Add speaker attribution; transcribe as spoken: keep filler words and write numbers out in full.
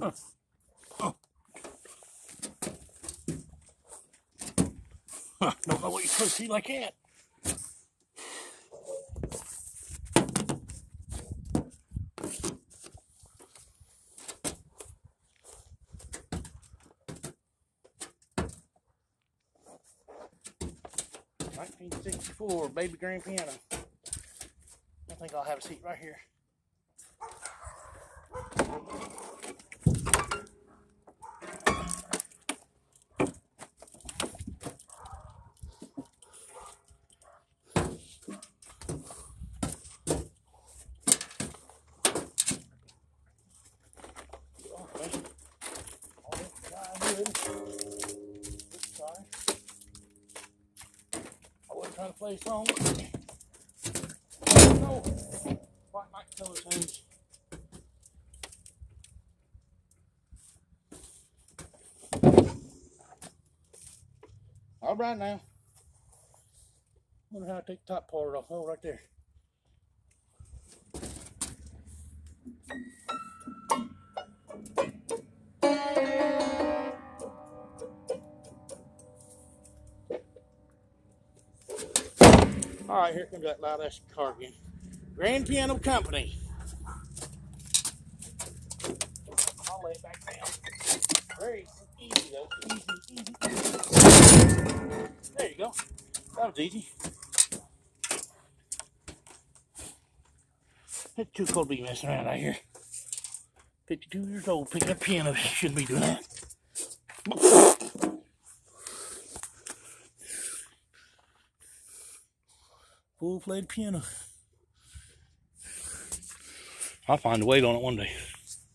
Speaker 1: Don't know what you're supposed to see like that. nineteen sixty-four baby grand piano. I think I'll have a seat right here. Trying to play a song. No, quite like color tunes. All right now. Wonder how to take the top part off. Oh, right there. All right, here comes that loud ass car again. Grand Piano Company. I'll lay it back down. Very easy though. Easy, easy, easy. There you go. That was easy. It's too cold to be messing around out here. fifty-two years old, picking up piano. Shouldn't be doing that. Full-played piano. I'll find a weight on it one day.